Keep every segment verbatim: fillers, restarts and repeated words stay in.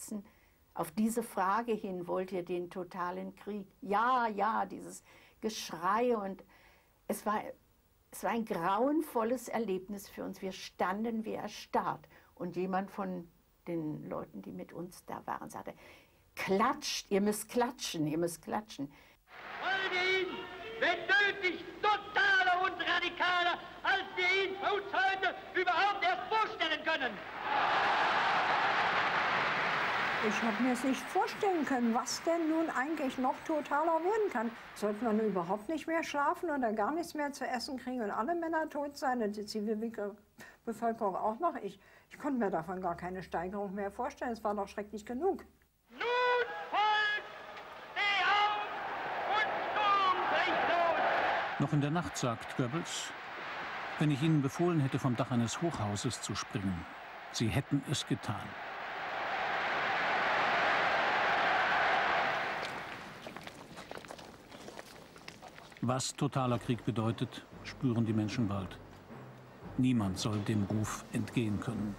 setzen. Auf diese Frage hin, wollt ihr den totalen Krieg? Ja, ja, dieses Geschrei. Und es war, es war ein grauenvolles Erlebnis für uns. Wir standen wie erstarrt. Und jemand von den Leuten, die mit uns da waren, sagte, klatscht, ihr müsst klatschen, ihr müsst klatschen. Wollen wir ihn, wenn nötig, totaler und radikaler, als wir ihn für uns heute überhaupt erst vorstellen können. Ich habe mir es nicht vorstellen können, was denn nun eigentlich noch totaler werden kann. Sollten wir nun überhaupt nicht mehr schlafen oder gar nichts mehr zu essen kriegen und alle Männer tot sein und die Zivilbevölkerung auch noch? Ich, ich konnte mir davon gar keine Steigerung mehr vorstellen. Es war doch schrecklich genug. Nun, Volk, steh auf und Sturm bricht los! Noch in der Nacht sagt Goebbels, wenn ich Ihnen befohlen hätte, vom Dach eines Hochhauses zu springen, Sie hätten es getan. Was totaler Krieg bedeutet, spüren die Menschen bald. Niemand soll dem Ruf entgehen können.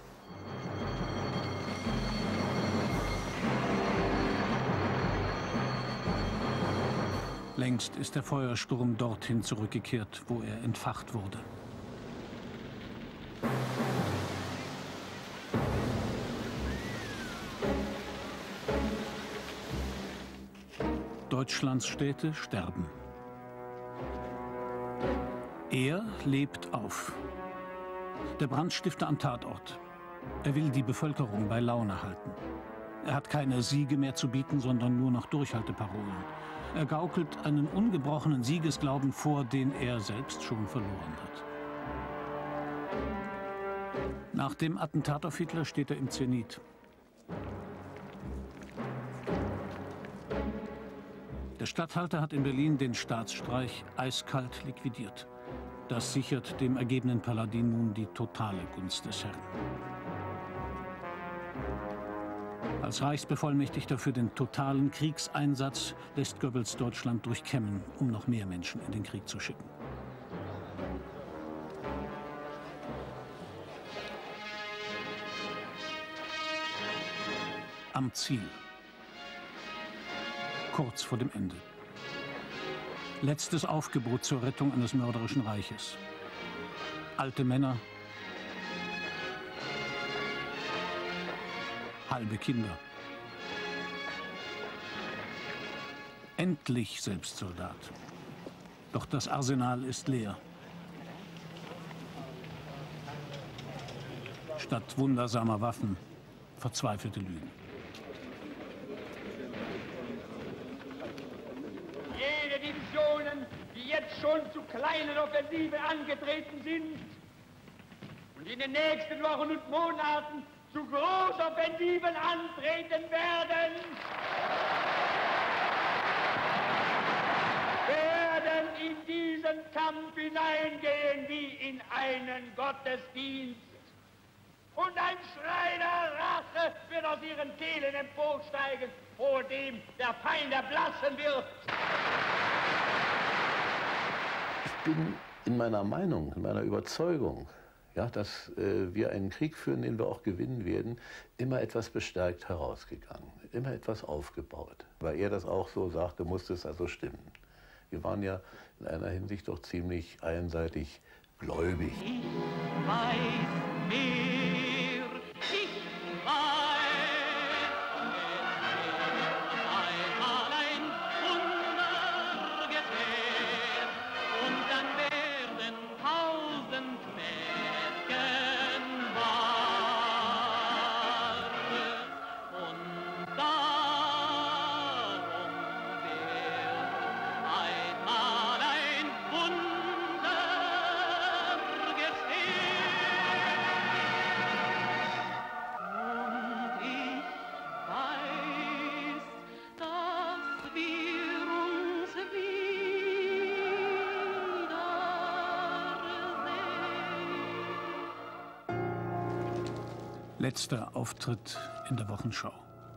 Längst ist der Feuersturm dorthin zurückgekehrt, wo er entfacht wurde. Deutschlands Städte sterben. Er lebt auf. Der Brandstifter am Tatort. Er will die Bevölkerung bei Laune halten. Er hat keine Siege mehr zu bieten, sondern nur noch Durchhalteparolen. Er gaukelt einen ungebrochenen Siegesglauben vor, den er selbst schon verloren hat. Nach dem Attentat auf Hitler steht er im Zenit. Der Statthalter hat in Berlin den Staatsstreich eiskalt liquidiert. Das sichert dem ergebenen Paladin nun die totale Gunst des Herrn. Als Reichsbevollmächtigter für den totalen Kriegseinsatz lässt Goebbels Deutschland durchkämmen, um noch mehr Menschen in den Krieg zu schicken. Am Ziel. Kurz vor dem Ende. Letztes Aufgebot zur Rettung eines mörderischen Reiches. Alte Männer, halbe Kinder. Endlich Selbstsoldat. Doch das Arsenal ist leer. Statt wundersamer Waffen, verzweifelte Lügen. Jene Divisionen, die jetzt schon zu kleinen Offensiven angetreten sind und in den nächsten Wochen und Monaten zu Großoffensiven antreten werden, werden in diesen Kampf hineingehen wie in einen Gottesdienst. Und ein Schrei der Rache wird aus ihren Kehlen emporsteigen, vor dem der Feind erblassen wird. Ich bin in meiner Meinung, in meiner Überzeugung, ja, dass äh, wir einen Krieg führen, den wir auch gewinnen werden, immer etwas bestärkt herausgegangen, immer etwas aufgebaut. Weil er das auch so sagte, musste es also stimmen. Wir waren ja in einer Hinsicht doch ziemlich einseitig gläubig. Ich weiß mehr, ich weiß. Einmal ein Wunder geschehen und dann werden tausend Märchen wahr. Und darum wird einmal ein Wunder geschehen. Und ich weiß, dass wir uns wiedersehen. Letzter Auftritt in der Wochenschau.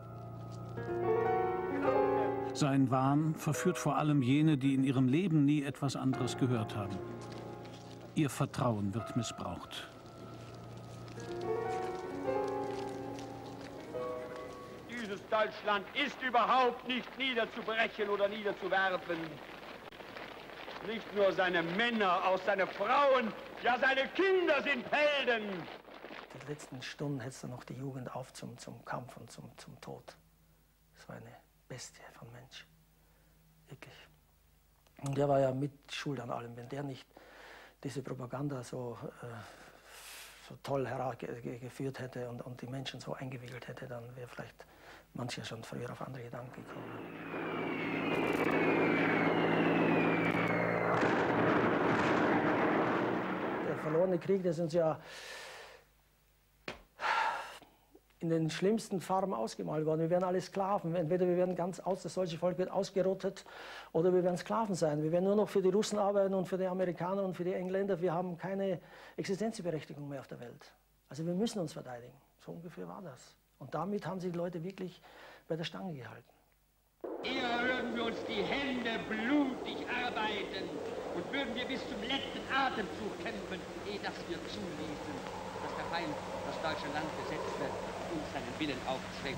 Sein Wahn verführt vor allem jene, die in ihrem Leben nie etwas anderes gehört haben. Ihr Vertrauen wird Diese Dieses Deutschland ist überhaupt nicht niederzubrechen oder niederzuwerfen. Nicht nur seine Männer, auch seine Frauen, ja seine Kinder sind Helden. Die letzten Stunden hetzte noch die Jugend auf zum, zum Kampf und zum, zum Tod. Das war eine Bestie von Mensch. Wirklich. Und der war ja mit schuld an allem. Wenn der nicht diese Propaganda so, äh, so toll herausgeführt hätte und, und die Menschen so eingewickelt hätte, dann wäre vielleicht mancher schon früher auf andere Gedanken gekommen. Der verlorene Krieg, der ist uns ja in den schlimmsten Farben ausgemalt worden. Wir werden alle Sklaven. Entweder wir werden ganz aus, das deutsche Volk wird ausgerottet, oder wir werden Sklaven sein. Wir werden nur noch für die Russen arbeiten und für die Amerikaner und für die Engländer. Wir haben keine Existenzberechtigung mehr auf der Welt. Also wir müssen uns verteidigen. So ungefähr war das. Und damit haben sich die Leute wirklich bei der Stange gehalten. Eher würden wir uns die Hände blutig arbeiten und würden wir bis zum letzten Atemzug kämpfen, ehe dass wir zuließen, dass der Feind das deutsche Land besetzte und uns seinen Willen aufzwängt.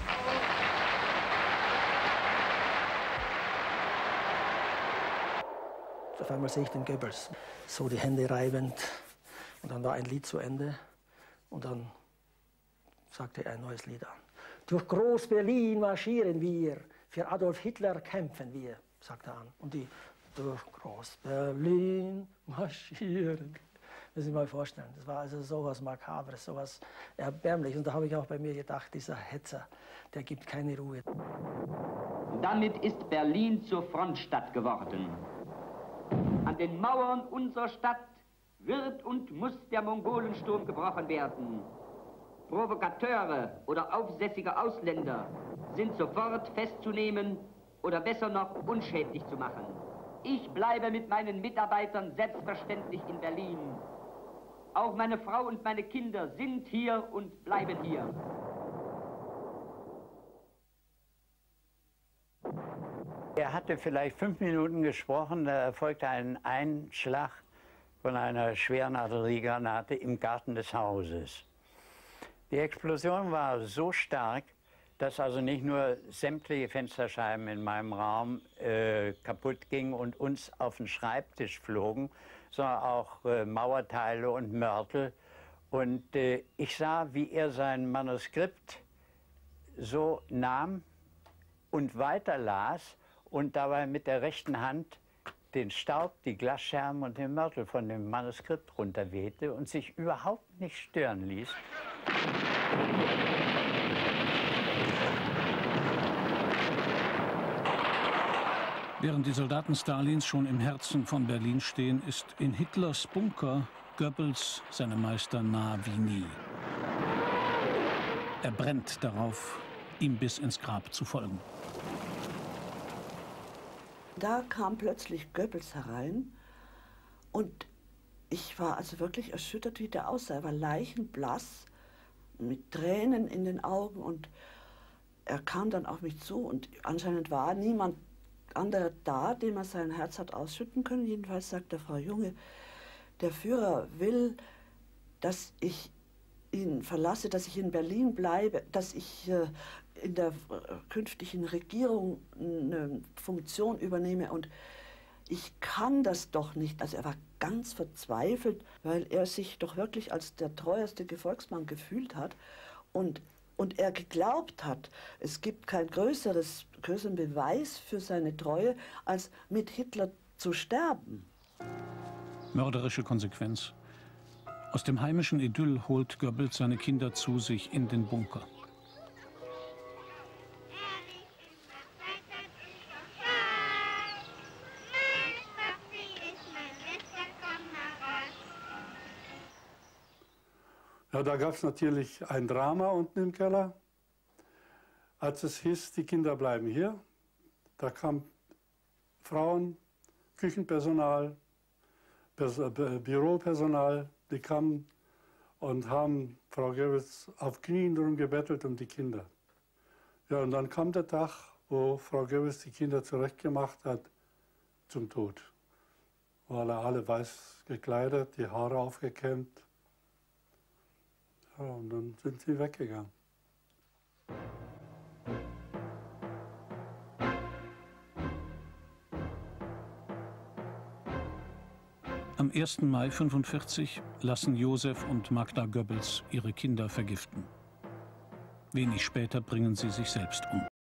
Auf einmal sehe ich den Goebbels, so die Hände reibend, und dann war ein Lied zu Ende und dann sagte er ein neues Lied an. Durch Groß-Berlin marschieren wir, für Adolf Hitler kämpfen wir, sagte er an. Und die, durch Groß-Berlin marschieren. Das muss ich mal vorstellen. Das war also sowas Makabres, sowas Erbärmliches. Und da habe ich auch bei mir gedacht, dieser Hetzer, der gibt keine Ruhe. Damit ist Berlin zur Frontstadt geworden. An den Mauern unserer Stadt wird und muss der Mongolensturm gebrochen werden. Provokateure oder aufsässige Ausländer sind sofort festzunehmen oder besser noch unschädlich zu machen. Ich bleibe mit meinen Mitarbeitern selbstverständlich in Berlin. Auch meine Frau und meine Kinder sind hier und bleiben hier. Er hatte vielleicht fünf Minuten gesprochen, da erfolgte ein Einschlag von einer schweren Artilleriegranate im Garten des Hauses. Die Explosion war so stark, dass also nicht nur sämtliche Fensterscheiben in meinem Raum äh, kaputt gingen und uns auf den Schreibtisch flogen, sondern auch äh, Mauerteile und Mörtel. Und äh, ich sah, wie er sein Manuskript so nahm und weiterlas und dabei mit der rechten Hand den Staub, die Glasscherben und den Mörtel von dem Manuskript runterwehte und sich überhaupt nicht stören ließ. Während die Soldaten Stalins schon im Herzen von Berlin stehen, ist in Hitlers Bunker Goebbels seinem Meister nah wie nie. Er brennt darauf, ihm bis ins Grab zu folgen. Da kam plötzlich Goebbels herein und ich war also wirklich erschüttert, wie der aussah. Er war leichenblass, mit Tränen in den Augen, und er kam dann auf mich zu und anscheinend war niemand anderer da, dem er sein Herz hat ausschütten können. Jedenfalls sagte Frau Junge, der Führer will, dass ich ihn verlasse, dass ich in Berlin bleibe, dass ich äh, in der äh, künftigen Regierung eine Funktion übernehme, und ich kann das doch nicht. Also er war ganz verzweifelt, weil er sich doch wirklich als der treueste Gefolgsmann gefühlt hat und, und er geglaubt hat, es gibt kein größeres, größeren Beweis für seine Treue, als mit Hitler zu sterben. Mörderische Konsequenz. Aus dem heimischen Idyll holt Goebbels seine Kinder zu sich in den Bunker. Ja, da gab es natürlich ein Drama unten im Keller. Als es hieß, die Kinder bleiben hier, da kamen Frauen, Küchenpersonal, Pers Büropersonal, die kamen und haben Frau Goebbels auf Knien drum gebettelt um die Kinder. Ja, und dann kam der Tag, wo Frau Goebbels die Kinder zurechtgemacht hat zum Tod. Waren alle weiß gekleidet, die Haare aufgekämmt. Ja, und dann sind sie weggegangen. Am ersten Mai fünfundvierzig lassen Josef und Magda Goebbels ihre Kinder vergiften. Wenig später bringen sie sich selbst um.